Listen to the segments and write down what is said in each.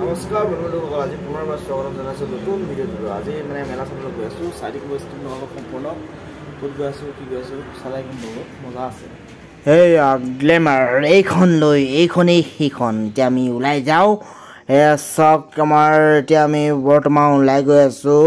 নমস্কাৰ বন্ধুসকল আজি পুনৰবাৰ স্বাগতম জনাইছোঁ নতুন ভিডিঅ'টো আজি মানে মেলা চাবলৈ গৈ আছোঁ চাৰিদিন গৈছোঁ অলপ সম্পূৰ্ণ ক'ত গৈ আছোঁ কি গৈ আছোঁ চালাই কিন্তু বহুত মজা আছে এই গ্লেমাৰ এইখন লৈ এইখনেই সেইখন এতিয়া আমি ওলাই যাওঁ এয়া চাওক আমাৰ এতিয়া আমি বৰ্তমান ওলাই গৈ আছোঁ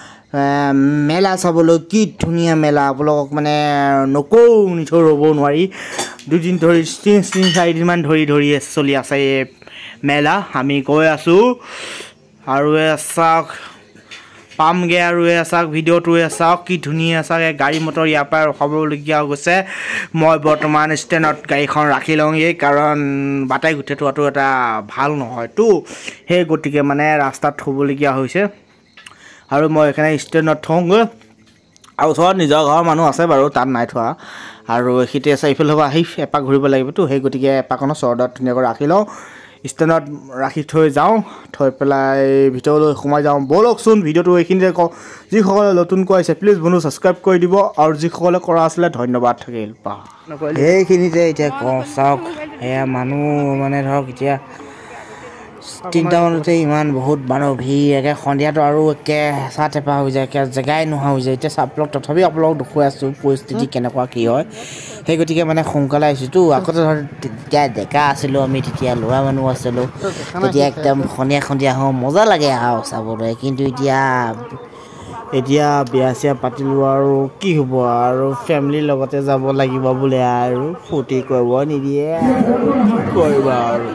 মেলা চাবলৈ কি ধুনীয়া মেলা আপোনালোকক মানে নকওঁ নিথৈ ৰ'ব নোৱাৰি দুদিন ধৰি তিনি চাৰিদিনমান ধৰি চলি আছে এই মেলা আমি গৈ আছোঁ আৰু চাওক পামগৈ আৰু চাওক ভিডিঅ'টো চাওক কি ধুনীয়া চাওক গাড়ী মটৰ ইয়াৰ পৰা ৰখাবলগীয়া গৈছে মই বৰ্তমান ষ্টেণ্ডত গাড়ীখন ৰাখি লওঁগৈ কাৰণ বাটাই গোটেই থোৱাটো এটা ভাল নহয়তো সেই গতিকে মানে ৰাস্তাত থ'বলগীয়া হৈছে আৰু মই এইখানে ষ্টেণ্ডত থওঁগৈ আৰু ওচৰত নিজৰ ঘৰৰ মানুহ আছে বাৰু তাত নাই থোৱা আৰু এইখিতে আছে ইফালে হ'ব আহি এপাক ঘূৰিব লাগিবতো সেই গতিকে এপাকনৰ চৰ্দত ধুনীয়াকৈ ৰাখি লওঁ ষ্টেণ্ডত ৰাখি থৈ যাওঁ থৈ পেলাই ভিতৰলৈ সোমাই যাওঁ ব'লকচোন ভিডিঅ'টো এইখিনিতে কওঁ যিসকলে নতুনকৈ আহিছে প্লিজ বন্ধু ছাবস্ক্ৰাইব কৰি দিব আৰু যিসকলে কৰা আছিলে ধন্যবাদ থাকিল সেইখিনিতে এতিয়া কওঁ চাওক এয়া মানুহ মানে ধৰক এতিয়া 3টা মানতে ইমান বহুত মানুহ ভিৰ একে সন্ধিয়াটো আৰু একে হেঁচা টেপা হৈ যায় একে জেগাই নোহোৱা হৈ যায় এতিয়া চাপলক তথাপি আপোনালোকক দেখুৱাই আছোঁ পৰিস্থিতি কেনেকুৱা কি হয় সেই গতিকে মানে সোনকালে আহিছোঁতো আগতে ধৰ তেতিয়া ডেকা আছিলোঁ আমি তেতিয়া ল'ৰা মানুহ আছিলোঁ তেতিয়া একদম সন্ধিয়া হওঁ মজা লাগে আৰু চাবলৈ কিন্তু এতিয়া বিয়া চিয়া পাতিলোঁ আৰু কি হ'ব আৰু ফেমিলিৰ লগতে যাব লাগিব বোলে আৰু ফূৰ্তি কৰিব নিদিয়ে কৰিবা আৰু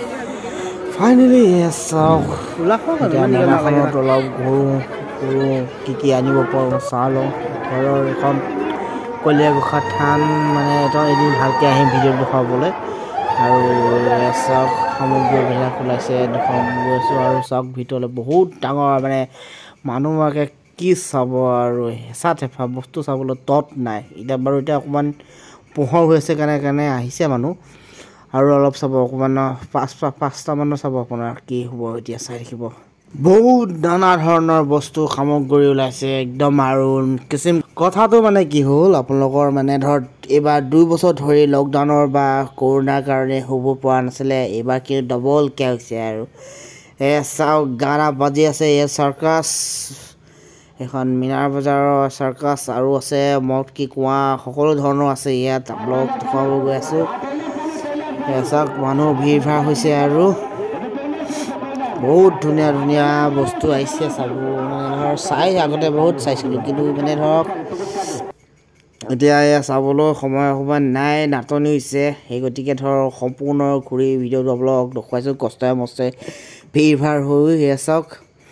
ফাইনেলি চাওক মেলাখনত অলপ ঘূৰোঁ কি আনিব পাৰোঁ চাই লওঁ ঘৰৰ এখন কলীয়া গোঁসা থান মানে এদিন ভালকৈ আহিম ভিডিঅ' দেখুৱাবলৈ আৰু চাওক সামগ্ৰীবিলাক ওলাইছে দেখুৱাম গৈছোঁ আৰু চাওক ভিতৰলৈ বহুত ডাঙৰ মানে মানুহকে কি চাব আৰু হেঁচা ঠেফা বস্তু চাবলৈ তত নাই এতিয়া বাৰু এতিয়া অকণমান পোহৰ হৈ আছে কাৰণে আহিছে মানুহ আৰু অলপ চাব অকণমান 5টামানৰ চাব আপোনাৰ কি হ'ব এতিয়া চাই থাকিব বহুত নানা ধৰণৰ বস্তু সামগ্ৰী ওলাইছে একদম আৰু কিছুমান কথাটো মানে কি হ'ল আপোনালোকৰ মানে ধৰ এইবাৰ 2 বছৰ ধৰি লকডাউনৰ বা কৰোণাৰ কাৰণে হ'ব পৰা নাছিলে এইবাৰ কিন্তু ডবলকৈ হৈছে আৰু চাওক গানা বাজি আছে চাৰ্কাছ এখন মিনাৰ বজাৰৰ চাৰ্কাছ আৰু আছে মদ কি কুঁৱা সকলো ধৰণৰ আছে ইয়াত আপোনালোকক দেখুৱাব গৈ আছোঁ চাওক মানুহ ভিৰ ভাৰ হৈছে আৰু বহুত ধুনীয়া বস্তু আহিছে চাব মানে ধৰ আগতে বহুত চাইছিলোঁ কিন্তু মানে ধৰক এতিয়া চাবলৈ সময় নাই নাটনি হৈছে সেই গতিকে ধৰক সম্পূৰ্ণ ঘূৰি ভিডিঅ'টো আপোনালোকক দেখুৱাইছোঁ কষ্টই মষ্টে ভিৰ ভাৰ হৈ চাওক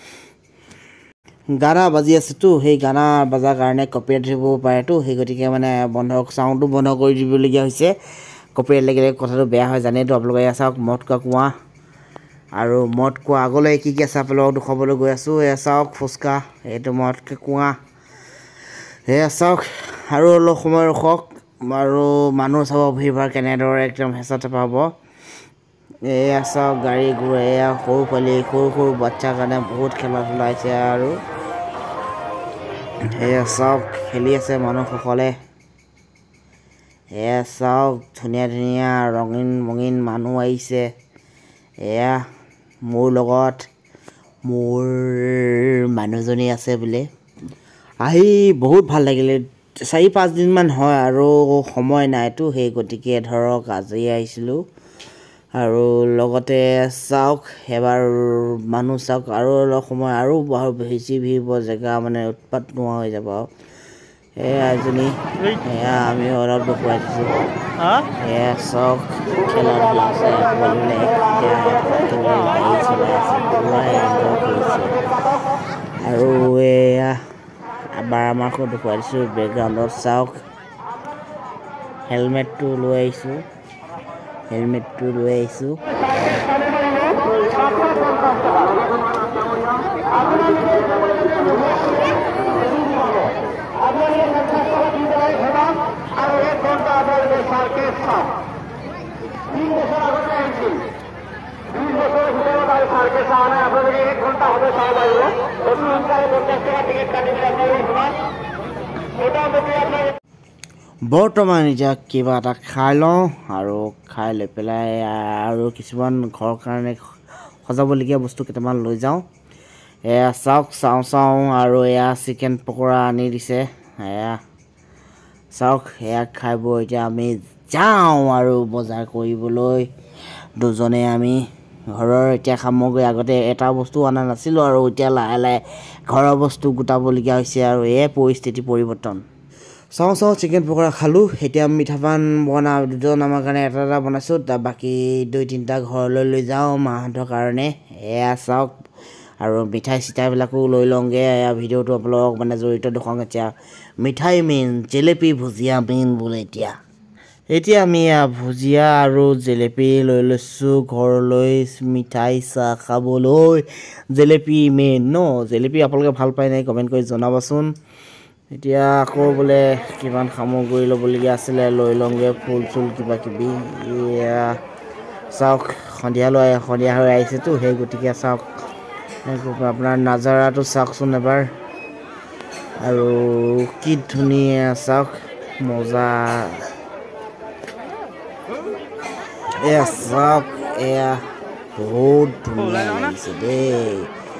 গানা বাজি আছেতো সেই গানা বজাৰ কাৰণে কপিৰাইট দিব পাৰেতো সেই গতিকে মানে চাউণ্ডটো বন্ধ কৰি দিবলগীয়া হৈছে কপিৰাইট লাগিলে কথাটো বেয়া হয় জানেইতো আপোনালোকে চাওক মদ কা কুঁৱা আৰু মদ কুঁৱা আগলৈ কি আছে আপোনালোকক দেখুৱাবলৈ গৈ আছোঁ চাওক ফুচকা এইটো মদ কা কুঁৱা চাওক আৰু অলপ সময় ৰখক আৰু মানুহ চাব ভিৰ ভাৰ কেনেদৰে একদম হেঁচা টেপা হ'ব চাওক গাড়ী ঘূৰে সৰু পোৱালি সৰু বাচ্ছাৰ কাৰণে বহুত খেলা ধূলা হৈছে আৰু চাওক খেলি আছে মানুহসকলে চাওক ধুনীয়া ৰঙীন মানুহ আহিছে মোৰ লগত মোৰ মানুহজনী আছে বোলে আহি বহুত ভাল লাগিলে 4-5 দিনমান হয় আৰু সময় নাইতো সেই গতিকে ধৰক আজি আহিছিলোঁ আৰু লগতে চাওক এবাৰ মানুহ চাওক আৰু অলপ সময় আৰু বেছি ভিৰ জেগা মানে উৎপাত নোহোৱা হৈ যাব এজনী আমি অলপ দেখুৱাই দিছোঁ চাওক খেলা ধূলা আছে গাড়ী চলাই আছে কৰিছে আৰু এবাৰ আমাকো দেখুৱাই দিছোঁ বেকগ্ৰাউণ্ডত চাওক হেলমেটটো লৈ আহিছোঁ বৰ্তমান এতিয়া কিবা এটা খাই লওঁ আৰু খাই লৈ পেলাই আৰু কিছুমান ঘৰৰ কাৰণে সজাবলগীয়া বস্তু কেইটামান লৈ যাওঁ এয়া চাওক চাওঁ আৰু এয়া চিকেন পকৰা আনি দিছে এয়া চাওক এয়া খাব এতিয়া আমি যাওঁ আৰু বজাৰ কৰিবলৈ দুজনে আমি ঘৰৰ এতিয়া সামগ্ৰী আগতে এটা বস্তু আনা নাছিলোঁ আৰু এতিয়া লাহে লাহে ঘৰৰ বস্তু গোটাবলগীয়া হৈছে আৰু এই পৰিস্থিতি পৰিৱৰ্তন চাওঁ চিকেন পকৰা খালোঁ এতিয়া মিঠাপান বনাওঁ দুজন আমাৰ কাৰণে এটা বনাইছোঁ তাৰ বাকী 2-3টা ঘৰলৈ লৈ যাওঁ মাহঁতৰ কাৰণে এয়া চাওক আৰু মিঠাই চিঠাইবিলাকো লৈ লওঁগৈ এয়া ভিডিঅ'টো আপোনালোকক মানে জড়িত দেখুৱাওঁ এতিয়া মিঠাই মেইন জেলেপি ভুজিয়া মেইন বোলে এতিয়া আমি ভুজিয়া আৰু জেলেপি লৈ লৈছোঁ ঘৰলৈ মিঠাই চাহ খাবলৈ জেলেপি মেইন ন জেলেপি আপোনালোকে ভাল পায় নাই কমেণ্ট কৰি জনাবচোন এতিয়া আকৌ বোলে কিমান সামগ্ৰী ল'বলগীয়া আছিলে লৈ লওঁগৈ ফুল চুল কিবা কিবি এয়া চাওক সন্ধিয়া হৈ আহিছেতো সেই গতিকে চাওক আপোনাৰ নাজাৰাটো চাওকচোন এবাৰ আৰু কি ধুনীয়া চাওক মজা এয়া চাওক এয়া বহুত ধুনীয়া লাগিছে দেই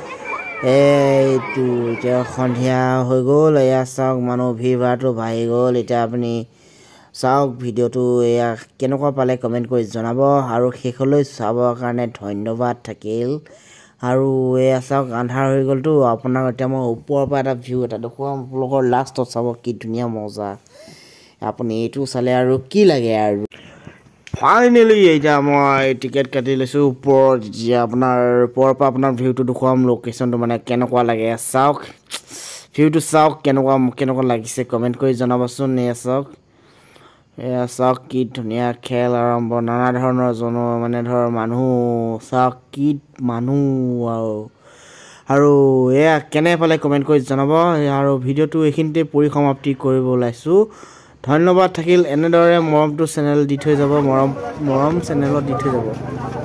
এইটো এতিয়া সন্ধিয়া হৈ গ'ল এয়া চাওক মানুহ ভিৰ ভাৰটো বাঢ়ি গ'ল এতিয়া আপুনি চাওক ভিডিঅ'টো এয়া কেনেকুৱা পালে কমেণ্ট কৰি জনাব আৰু শেষলৈ চাবৰ কাৰণে ধন্যবাদ থাকিল আৰু এয়া চাওক আন্ধাৰ হৈ গ'লতো আপোনাক এতিয়া মই ওপৰৰ পৰা এটা ভিউ এটা দেখুৱাম আপোনালোকৰ লাষ্টত চাব কি ধুনীয়া মজা আপুনি এইটো চালে আৰু কি লাগে আৰু ফাইনেলি এতিয়া মই টিকেট কাটি লৈছোঁ ওপৰত এতিয়া আপোনাৰ ওপৰৰ পৰা আপোনাৰ ভিউটো দেখুৱাম লোকেশ্যনটো মানে কেনেকুৱা লাগে চাওক ভিউটো চাওক কেনেকুৱা লাগিছে কমেণ্ট কৰি জনাবচোন এয়া চাওক কি ধুনীয়া খেল আৰম্ভ নানা ধৰণৰ মানে ধৰ মানুহ চাওক কি মানুহ আৰু এয়া কেনে পালে কমেণ্ট কৰি জনাব আৰু ভিডিঅ'টো এইখিনিতে পৰিসমাপ্তি কৰিব ওলাইছোঁ ধন্যবাদ থাকিল এনেদৰে মৰমটো চেনেল দি থৈ যাব মৰম চেনেলত দি থৈ যাব